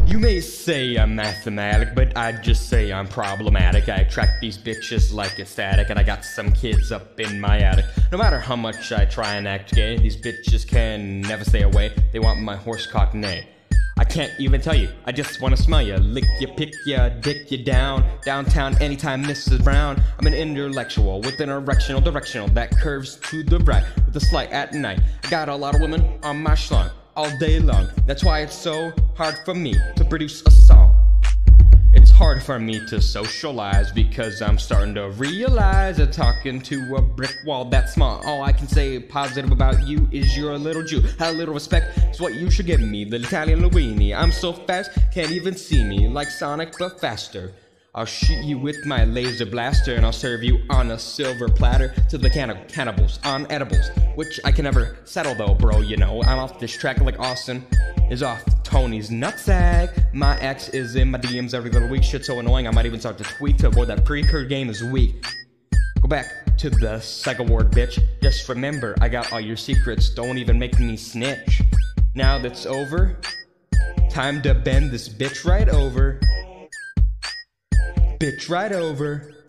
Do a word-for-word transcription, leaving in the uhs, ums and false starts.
You may say I'm mathematic, but I'd just say I'm problematic. I attract these bitches like it's static, and I got some kids up in my attic. No matter how much I try and act gay, these bitches can never stay away. They want my horsecock neigh. I can't even tell you, I just wanna smell ya. Lick ya, pick ya, dick ya down. Downtown anytime, Missus Brown. I'm an intellectual with an erectional directional that curves to the right with a slight at night. I got a lot of women on my schlong all day long. That's why it's so hard for me to produce a song. It's hard for me to socialize because I'm starting to realize that talking to a brick wall that small. All I can say positive about you is you're a little Jew. How little respect is what you should give me. The Italian Luini. I'm so fast, can't even see me. Like Sonic but faster. I'll shoot you with my laser blaster, and I'll serve you on a silver platter to the canni cannibals on edibles, which I can never settle though, bro. You know, I'm off this track like Austin is off Tony's nutsack. My ex is in my D Ms every little week. Shit's so annoying, I might even start to tweet to avoid that pre-cur game is weak. Go back to the psych ward, bitch. Just remember, I got all your secrets. Don't even make me snitch. Now that's over, time to bend this bitch right over. Bitch right over.